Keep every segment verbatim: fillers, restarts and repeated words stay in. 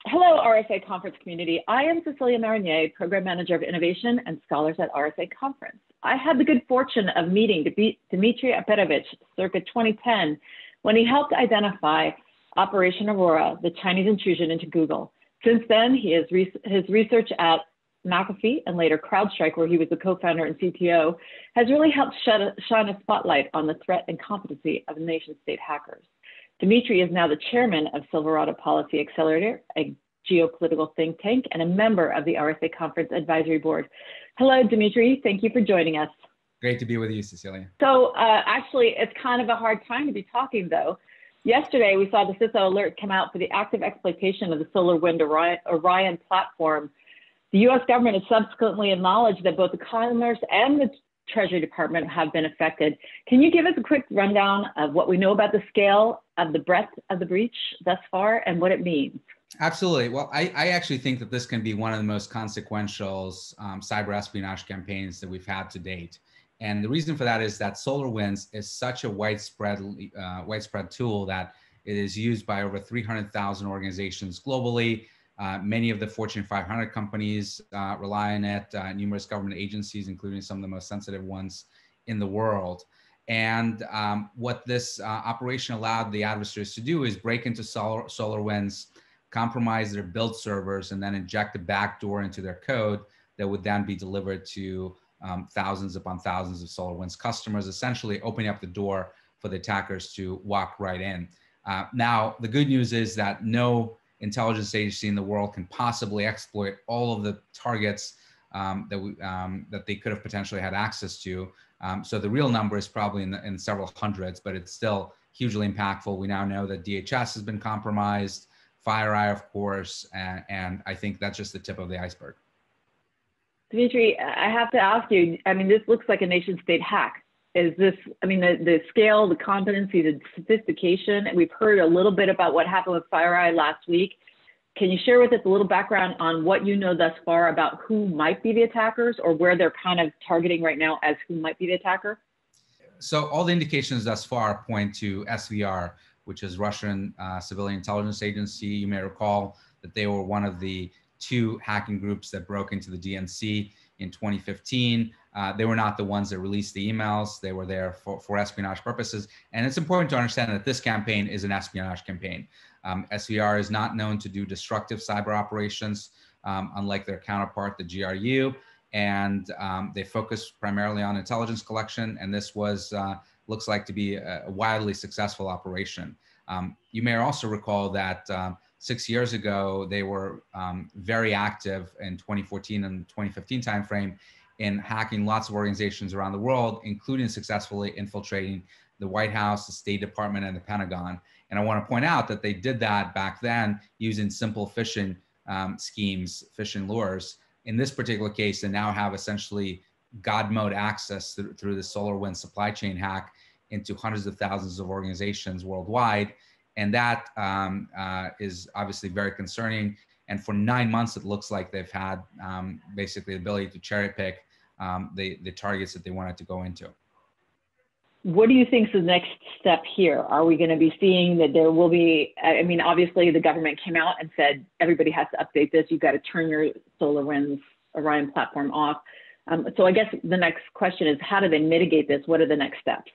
Hello, R S A Conference community. I am Cecilia Marinier, Program Manager of Innovation and Scholars at R S A Conference. I had the good fortune of meeting Dmitri Alperovitch circa twenty ten when he helped identify Operation Aurora, the Chinese intrusion into Google. Since then, he has re his research at McAfee and later CrowdStrike, where he was the co-founder and C T O, has really helped shed, shine a spotlight on the threat and competency of nation-state hackers. Dmitri is now the chairman of Silverado Policy Accelerator, a geopolitical think tank, and a member of the R S A Conference Advisory Board. Hello, Dmitri. Thank you for joining us. Great to be with you, Cecilia. So uh, actually, it's kind of a hard time to be talking, though. Yesterday, we saw the C I S O alert come out for the active exploitation of the SolarWinds Orion, Orion platform. The U S government has subsequently acknowledged that both the Commerce and the Treasury Department have been affected. Can you give us a quick rundown of what we know about the scale of the breadth of the breach thus far and what it means? Absolutely. Well, I, I actually think that this can be one of the most consequential um, cyber espionage campaigns that we've had to date. And the reason for that is that SolarWinds is such a widespread, uh, widespread tool that it is used by over three hundred thousand organizations globally. Uh, many of the Fortune five hundred companies uh, rely on it, uh, numerous government agencies, including some of the most sensitive ones in the world. And um, what this uh, operation allowed the adversaries to do is break into Solar, SolarWinds, compromise their build servers, and then inject a backdoor into their code that would then be delivered to um, thousands upon thousands of SolarWinds customers, essentially opening up the door for the attackers to walk right in. Uh, now, the good news is that no intelligence agency in the world can possibly exploit all of the targets um, that we um, that they could have potentially had access to. Um, so the real number is probably in, the, in several hundreds, but it's still hugely impactful. We now know that D H S has been compromised, FireEye, of course, and, and I think that's just the tip of the iceberg. Dmitri, I have to ask you, I mean, this looks like a nation state hack. Is this, I mean, the, the scale, the competency, the sophistication, and we've heard a little bit about what happened with FireEye last week. Can you share with us a little background on what you know thus far about who might be the attackers or where they're kind of targeting right now as who might be the attacker? So all the indications thus far point to S V R, which is Russian uh, Civilian Intelligence Agency. You may recall that they were one of the two hacking groups that broke into the D N C in twenty fifteen. Uh, they were not the ones that released the emails. They were there for, for espionage purposes. And it's important to understand that this campaign is an espionage campaign. Um, S V R is not known to do destructive cyber operations, um, unlike their counterpart, the G R U. And um, they focus primarily on intelligence collection. And this was, uh, looks like to be a, a wildly successful operation. Um, you may also recall that um, six years ago, they were um, very active in twenty fourteen and twenty fifteen timeframe in hacking lots of organizations around the world, including successfully infiltrating the White House, the State Department, and the Pentagon. And I want to point out that they did that back then using simple phishing um, schemes, phishing lures. In this particular case, they now have essentially God mode access through, through the SolarWinds supply chain hack into hundreds of thousands of organizations worldwide. And that um, uh, is obviously very concerning. And for nine months, it looks like they've had um, basically the ability to cherry pick um, the, the targets that they wanted to go into. What do you think is the next step here? Are we going to be seeing that there will be, I mean, obviously the government came out and said, everybody has to update this. You've got to turn your SolarWinds Orion platform off. Um, so I guess the next question is, how do they mitigate this? What are the next steps?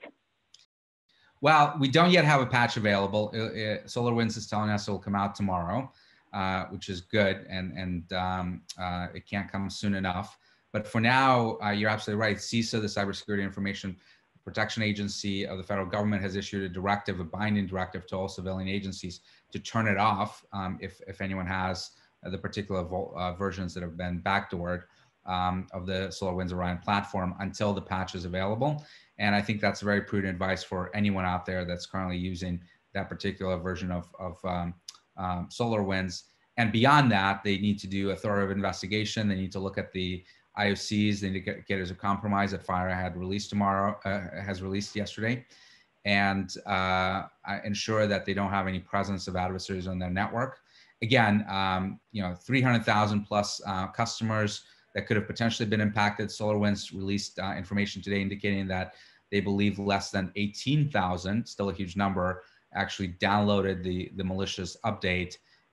Well, we don't yet have a patch available. Uh, uh, SolarWinds is telling us it will come out tomorrow, uh, which is good, and, and um, uh, it can't come soon enough. But for now, uh, you're absolutely right. CISA, the Cybersecurity Information Protection Agency of the federal government, has issued a directive, a binding directive to all civilian agencies to turn it off um, if, if anyone has uh, the particular uh, versions that have been backdoored um, of the SolarWinds Orion platform until the patch is available. And I think that's very prudent advice for anyone out there that's currently using that particular version of, of um, um, SolarWinds. And beyond that, they need to do a thorough investigation. They need to look at the I O Cs, the indicators of compromise that FireEye had released tomorrow, uh, has released yesterday, and uh, ensure that they don't have any presence of adversaries on their network. Again, um, you know, three hundred thousand plus uh, customers that could have potentially been impacted. SolarWinds released uh, information today indicating that they believe less than eighteen thousand, still a huge number, actually downloaded the, the malicious update.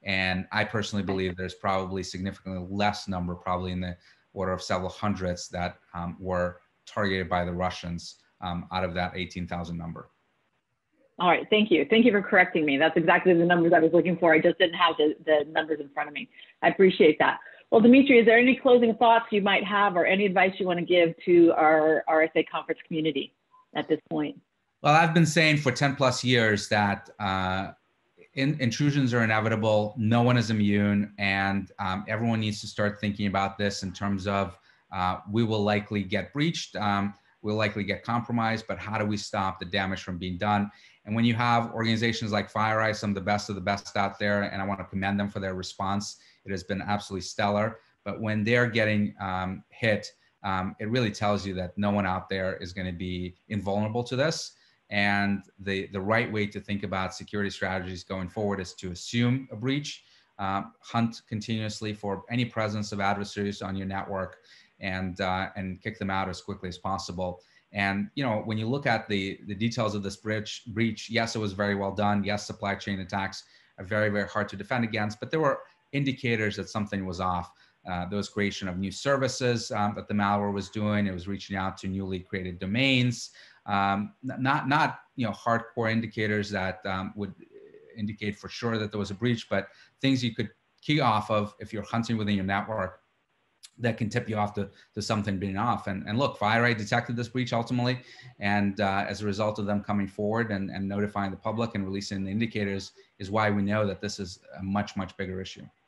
And I personally believe there's probably significantly less number, probably in the order of several hundreds, that um, were targeted by the Russians um, out of that eighteen thousand number. All right, thank you. Thank you for correcting me. That's exactly the numbers I was looking for. I just didn't have the, the numbers in front of me. I appreciate that. Well, Dmitri, is there any closing thoughts you might have or any advice you want to give to our R S A conference community at this point? Well, I've been saying for ten plus years that uh, in, intrusions are inevitable. No one is immune, and um, everyone needs to start thinking about this in terms of uh, we will likely get breached, um, we'll likely get compromised, but how do we stop the damage from being done? And when you have organizations like FireEye, some of the best of the best out there, and I want to commend them for their response, it has been absolutely stellar. But when they're getting um, hit, um, it really tells you that no one out there is going to be invulnerable to this. And the, the right way to think about security strategies going forward is to assume a breach, uh, hunt continuously for any presence of adversaries on your network, and, uh, and kick them out as quickly as possible. And you know, when you look at the, the details of this breach, breach, yes, it was very well done. Yes, supply chain attacks are very, very hard to defend against, but there were indicators that something was off. Uh, there was creation of new services um, that the malware was doing. It was reaching out to newly created domains. Um, not, not you know, hardcore indicators that um, would indicate for sure that there was a breach, but things you could key off of if you're hunting within your network that can tip you off to, to something being off. And, and look, FireEye detected this breach ultimately. And uh, as a result of them coming forward and, and notifying the public and releasing the indicators is why we know that this is a much, much bigger issue.